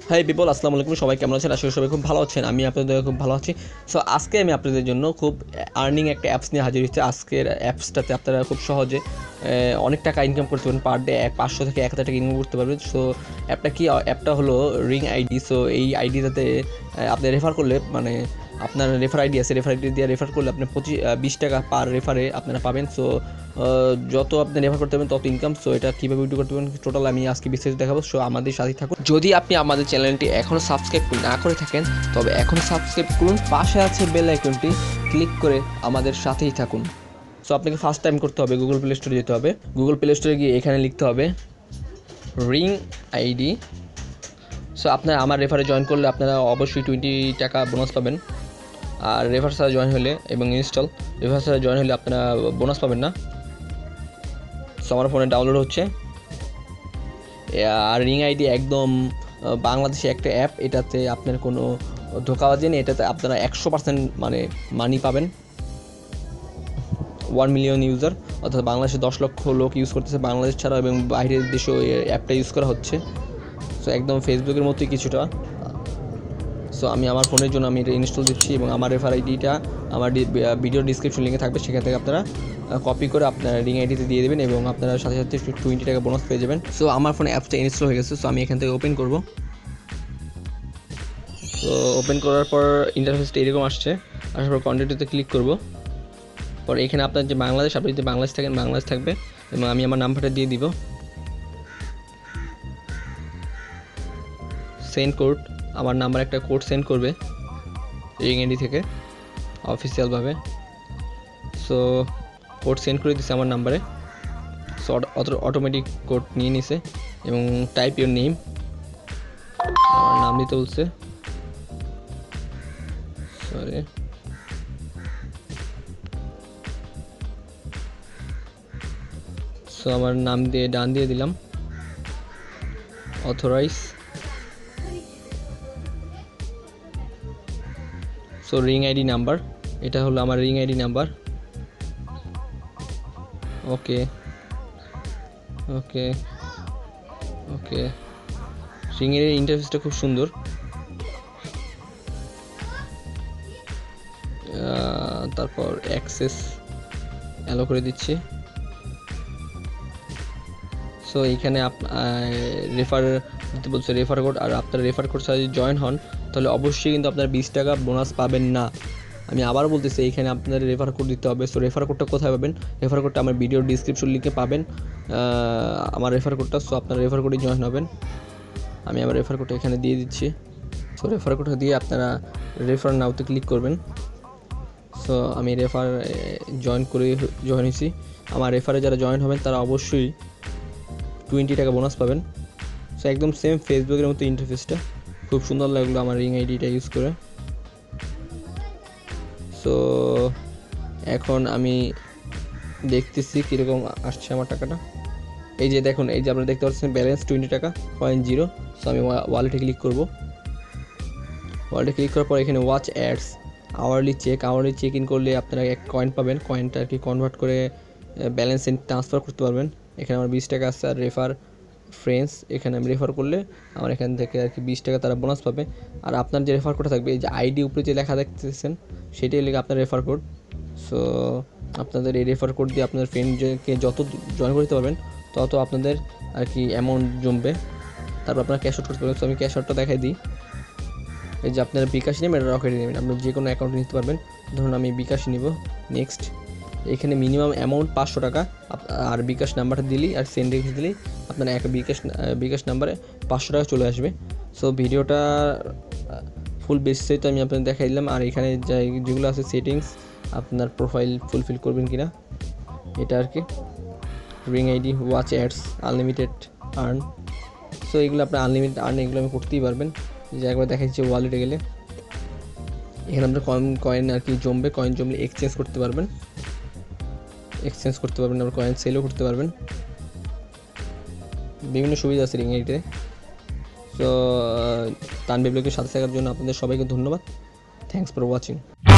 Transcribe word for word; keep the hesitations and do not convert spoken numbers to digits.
High people, আসসালামু আলাইকুম। সবাই কেমন আছেন? আশা করি সবাই খুব ভালো আছেন। আমি আপনাদের খুব ভালো আছি। সো আজকে আমি আপনাদের জন্য খুব আর্নিং একটা অ্যাপস নিয়ে হাজির হয়েছি। আজকের অ্যাপসটাতে আপনারা খুব সহজে অনেক টাকা ইনকাম করতে পারবেন। পার ডে পাঁচশো থেকে এক হাজার টাকা ইনকাম করতে পারবেন। সো অ্যাপটা কি? অ্যাপটা হলো রিং আইডি। সো এই আইডিটাতে আপনি রেফার করলে, মানে আপনার রেফার আইডি আছে, রেফার আইডি দিয়ে রেফার করলে আপনি পঁচিশ বিশ টাকা পার রেফারে আপনারা পাবেন। সো যত আপনি রেফার করতে পারবেন তত ইনকাম। সো এটা কীভাবে উইড্রো করতে পারবেন টোটাল আমি আজকে বিস্তারিত দেখাবো। সো আমাদের সাথেই থাকুন। যদি আপনি আমাদের চ্যানেলটি এখনও সাবস্ক্রাইব না করে থাকেন তবে এখনও সাবস্ক্রাইব করুন। পাশে আছে বেল আইকনটি ক্লিক করে আমাদের সাথেই থাকুন। সো আপনাকে ফার্স্ট টাইম করতে হবে গুগল প্লে স্টোরে যেতে হবে। গুগল প্লে স্টোরে গিয়ে এখানে লিখতে হবে রিং আইডি। সো আপনার আমার রেফারে জয়েন করলে আপনারা অবশ্যই টোয়েন্টি টাকা বোনাস পাবেন। আর রেফার ছাড়া জয়েন হলে এবং ইনস্টল রেফার ছাড়া জয়েন হলে আপনারা বোনাস পাবেন না। সো আমার ফোনে ডাউনলোড হচ্ছে। আর রিং আইডি একদম বাংলাদেশি একটা অ্যাপ। এটাতে আপনার কোনো ধোঁকাবাজি নেই। এটাতে আপনারা একশো পার্সেন্ট মানে মানি পাবেন। ওয়ান মিলিয়ন ইউজার, অর্থাৎ বাংলাদেশে দশ লক্ষ লোক ইউজ করতেছে বাংলাদেশ ছাড়া, এবং বাইরের দেশেও এই অ্যাপটা ইউজ করা হচ্ছে। সো একদম ফেসবুকের মতোই কিছুটা। সো আমি আমার ফোনের জন্য আমি এটা ইনস্টল দিচ্ছি এবং আমার রেফার আইডিটা আমার ভিডিও ডিসক্রিপশন লিঙ্কে থাকবে। সেখান থেকে আপনারা কপি করে আপনারা রিং আইডিতে দিয়ে দেবেন এবং আপনারা সাথে সাথে টোয়েন্টি টাকা বোনাস পেয়ে যাবেন। সো আমার ফোনে অ্যাপসটা ইনস্টল হয়ে গেছে। সো আমি এখান থেকে ওপেন করব। তো ওপেন করার পর ইন্টারফেসটা এরকম আসছে। আসার পর কন্টেন্টে ক্লিক করব। পরে এখানে আপনার যে বাংলাদেশ, আপনি যদি বাংলাদেশ থাকেন বাংলাদেশ থাকবে এবং আমি আমার নাম্বারটা দিয়ে দিব। সেন্ড কোড, আমার নাম্বার একটা কোড সেন্ড করবে রিং আইডি থেকে অফিসিয়ালভাবে। সো কোড সেন্ড করে দিচ্ছে আমার নাম্বারে। সো অটোমেটিক কোড নিয়ে নিছে এবং টাইপ ইউর নেম, আমার নাম দিতে বলছে। সরি, সো আমার নাম দিয়ে ডান দিয়ে দিলাম। Authorise. So ring ID number, এটা হলো আমার ring ID number. Okay okay okay রিংয়ের ইন্টারফেসটা খুব সুন্দর। তারপর অ্যাক্সেস অ্যালো করে দিচ্ছি। সো এইখানে আপ রেফার দিতে বলছে, রেফার কোড। আর আপনার রেফার কোড ছাড়া যদি জয়েন হন তাহলে অবশ্যই কিন্তু আপনার বিশ টাকা বোনাস পাবেন না। আমি আবার বলতেছি, এইখানে আপনার রেফার কোড দিতে হবে। সো রেফার কোডটা কোথায় পাবেন? রেফার কোডটা আমার ভিডিওর ডিসক্রিপশন লিঙ্কে পাবেন, আমার রেফার কোডটা। সো আপনার রেফার কোডে জয়েন হবেন। আমি আমার রেফার কোডটা এখানে দিয়ে দিচ্ছি। সো রেফার কোডটা দিয়ে আপনারা রেফার নাওতে ক্লিক করবেন। সো আমি রেফার জয়েন করে জয়েন হয়েছি। আমার রেফারে যারা জয়েন হবেন তারা অবশ্যই টোয়েন্টি টাকা বোনাস পাবেন। সো একদম সেম ফেসবুকের মতো ইন্টারফেসটা, খুব সুন্দর লাগলো আমার রিং আইডিটা ইউজ করে। সো এখন আমি দেখতেছি কীরকম আসছে আমার টাকাটা। এই যে দেখুন, এই যে আপনারা দেখতে পাচ্ছেন ব্যালেন্স টোয়েন্টি টাকা পয়েন্ট জিরো। সো আমি ওয়ালেটে ক্লিক করব। ওয়ালেটে ক্লিক করার পর এখানে watch ads, hourly check, hourly check in করলে আপনারা এক কয়েন পাবেন। কয়েনটা আর কি কনভার্ট করে ব্যালেন্স ট্রান্সফার করতে পারবেন। এখানে আমার বিশ টাকা আসছে। আর রেফার ফ্রেন্ডস, এখানে আমি রেফার করলে আমার এখান থেকে আর কি বিশ টাকা তারা বোনাস পাবে। আর আপনার যে রেফার কোডটা থাকবে, এই যে আইডি উপরে যে লেখা দেখতেছেন সেটাই লেগে আপনার রেফার কোড। সো আপনাদের এই রেফার কোড দিয়ে আপনাদের ফ্রেন্ডকে যত জয়েন করতে পারবেন তত আপনাদের আর কি অ্যামাউন্ট জমবে। তারপর আপনারা ক্যাশ আউট করতে পারবেন। সো আমি ক্যাশ আউটটা দেখাই দিই। এই যে আপনারা বিকাশ নেবেন, রকেটে নেবেন, আপনি যে কোনো অ্যাকাউন্টে নিতে পারবেন। ধরুন আমি বিকাশ নিব। নেক্সট, এখানে মিনিমাম অ্যামাউন্ট পাঁচশো টাকা। আর বিকাশ নাম্বারটা দিলেই আর সেন্ড রেখে দিলেই আপনার এক বিকাশ বিকাশ নাম্বারে পাঁচশো টাকা চলে আসবে। সো ভিডিওটা ফুল বিস্তারিত আমি আপনাদের দেখাই দিলাম। আর এখানে যেগুলো আছে সেটিংস, আপনার প্রোফাইল ফুলফিল করবেন কিনা এটা আর কি। Ring ID, watch ads, unlimited earn. So এগুলো আপনার আনলিমিটেড আর্ন, এগুলো আমি করতেই পারবেন। যে একবার দেখাচ্ছি ওয়ালেটে গেলে এখানে আপনার কয়েন কয়েন আর কি জমবে। কয়েন জমলে এক্সচেঞ্জ করতে পারবেন, এক্সচেঞ্জ করতে পারবেন। আপনার কয়েন সেলও করতে পারবেন। বিভিন্ন সুবিধা আছে রিং আইডিতে। সো তানভীর ব্লগের সাথে থাকার জন্য আপনাদের সবাইকে ধন্যবাদ। Thanks for watching.